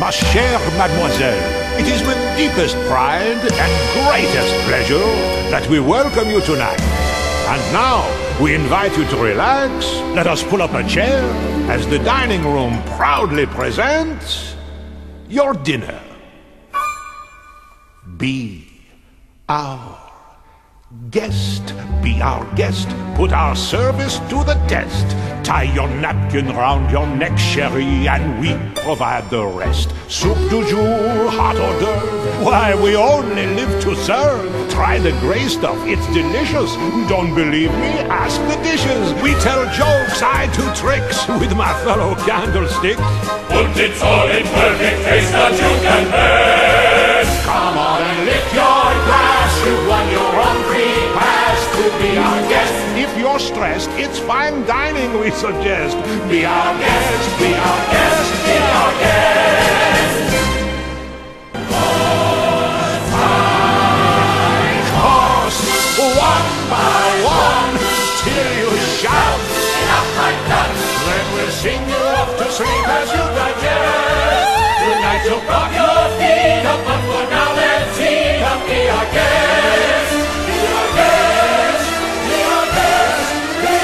Ma chère mademoiselle, it is with deepest pride and greatest pleasure that we welcome you tonight. And now, we invite you to relax. Let us pull up a chair as the dining room proudly presents your dinner. Be our guest. Be our guest. Put our service to the test. Tie your napkin round your neck, chérie, and we provide the rest. Soup du jour, hot hors d'oeuvre. Why, we only live to serve. Try the gray stuff, it's delicious. Don't believe me? Ask the dishes. We tell jokes, I do tricks with my fellow candlesticks. Und it's all in perfect taste that you can best. Come on and lift your glass. You've won your own free pass to be our guest. If you're stressed, it's fine dining we suggest. Be our guest, be our guest, be our guest. Horse, one by one, till you shout. Enough like that. Then we'll sing you off to sleep as you digest. Tonight you'll prop your feet up, but for now let's eat up. Be our guest, be our guest, be our guest, be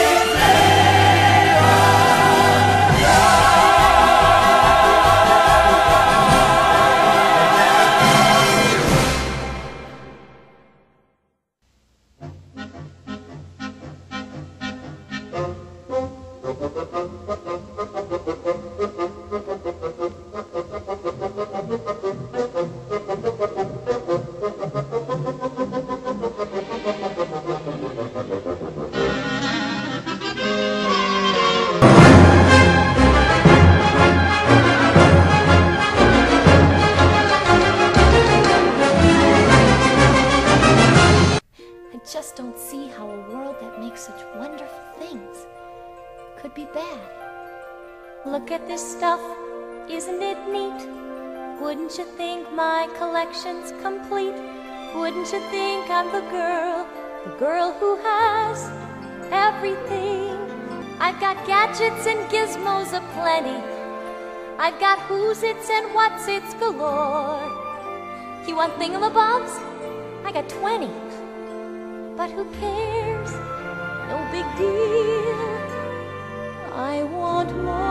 Just don't see how a world that makes such wonderful things could be bad. Look at this stuff, isn't it neat? Wouldn't you think my collection's complete? Wouldn't you think I'm the girl who has everything? I've got gadgets and gizmos aplenty. I've got who's-its and what's-its galore. You want thingamabobs? I got 20. But who cares? No big deal. I want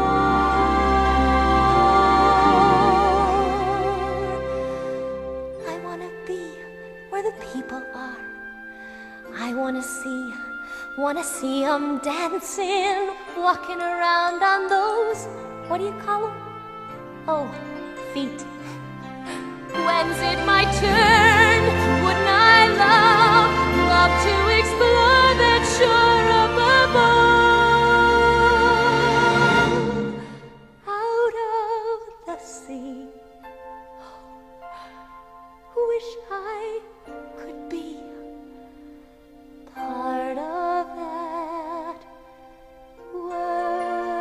more. I want to be where the people are. I want to see 'em dancing, walking around on those, what do you call 'em? Oh, feet. When's it my turn? Wouldn't I love to explore that shore up above, out of the sea. Wish I could be part of that world.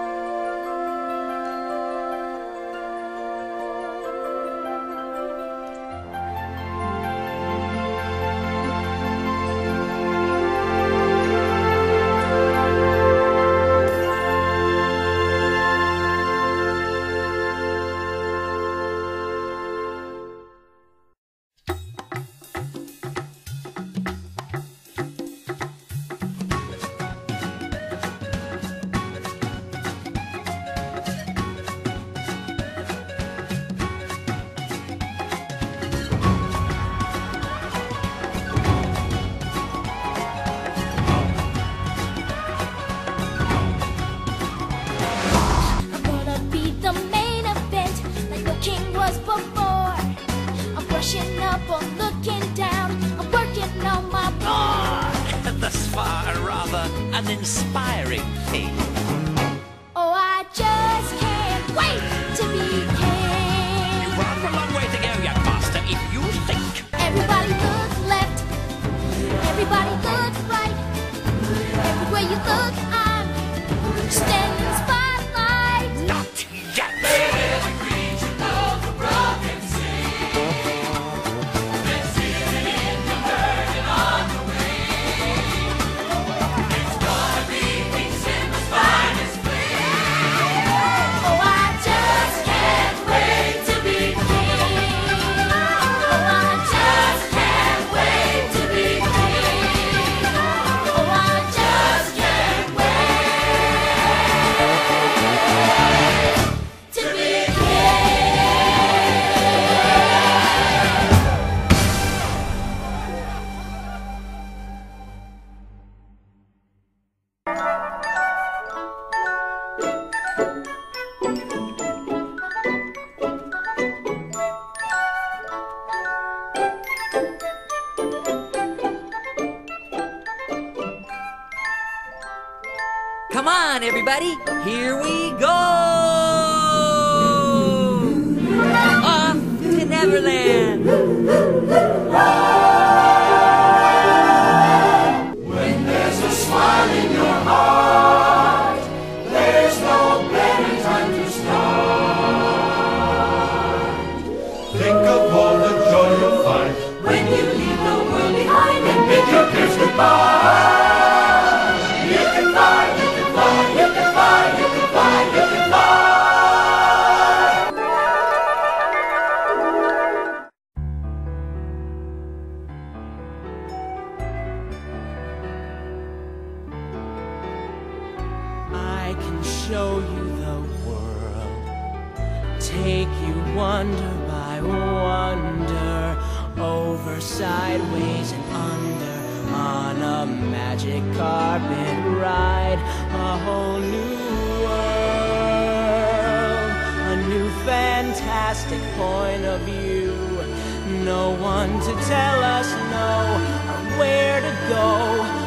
Uninspiring thing. Oh, I just can't wait to be king. You've rather a long way to go, young master, if you think. Everybody look left, everybody look right. Everywhere you look, I'm standing in spotlight. Not yet. Oh, I just can't wait on, everybody. Here we go. Off to Neverland. When there's a smile in your heart, there's no better time to start. Think of all the joy you'll find when you leave the world behind and bid your cares goodbye. You can fly, you can fly, you can fly, you can fly, you can fly. I can show you the world, take you wonder by wonder, over, sideways, and under, on a magic carpet ride, a whole new world, a new fantastic point of view. No one to tell us no, or where to go.